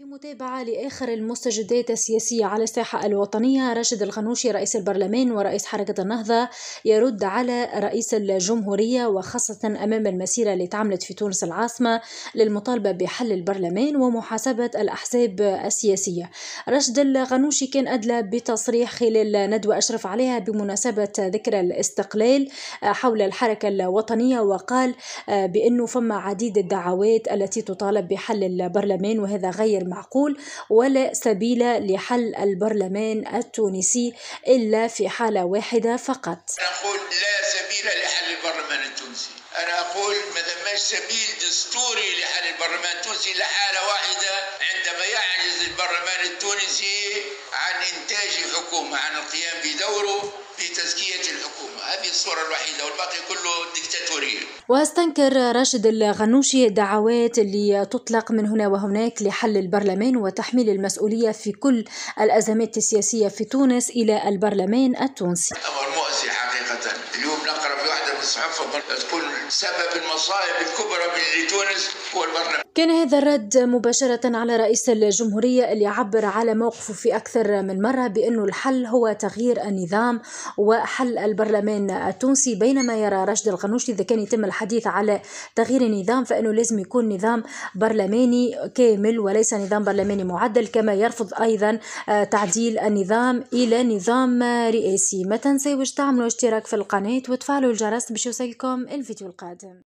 في متابعة لآخر المستجدات السياسية على الساحة الوطنية، راشد الغنوشي رئيس البرلمان ورئيس حركة النهضة يرد على رئيس الجمهورية، وخاصة أمام المسيرة اللي تعملت في تونس العاصمة للمطالبة بحل البرلمان ومحاسبة الأحزاب السياسية. راشد الغنوشي كان أدلى بتصريح خلال ندوة أشرف عليها بمناسبة ذكرى الاستقلال حول الحركة الوطنية، وقال بأنه فما عديد الدعوات التي تطالب بحل البرلمان، وهذا غير معقول، ولا سبيل لحل البرلمان التونسي إلا في حالة واحدة فقط. أنا أقول لا سبيل لحل البرلمان التونسي. أنا أقول ما ثماش سبيل دستوري لحل البرلمان التونسي إلا حالة واحدة، عندما يعجز البرلمان التونسي عن إنتاج حكومة، عن القيام بدوره في تزكية الحكومة. هذه الصورة الوحيدة، والباقي كله ديكتاتورية. واستنكر راشد الغنوشي الدعوات اللي تطلق من هنا وهناك لحل البرلمان وتحميل المسؤولية في كل الأزمات السياسية في تونس إلى البرلمان التونسي. أمر مؤسي حقيقة. اليوم نقرأ في واحدة من الصحف تقول سبب المصائب الكبرى لتونس هو البرلمان. كان هذا الرد مباشرة على رئيس الجمهورية اللي عبر على موقفه في أكثر من مرة بأنه الحل هو تغيير النظام وحل البرلمان التونسي، بينما يرى راشد الغنوشي إذا كان يتم الحديث على تغيير النظام فإنه لازم يكون نظام برلماني كامل وليس نظام برلماني معدل، كما يرفض أيضا تعديل النظام إلى نظام رئاسي. ما تنسوا تعملوا اشتراك في القناة وتفعلوا الجرس باش يوصلكم الفيديو القادم.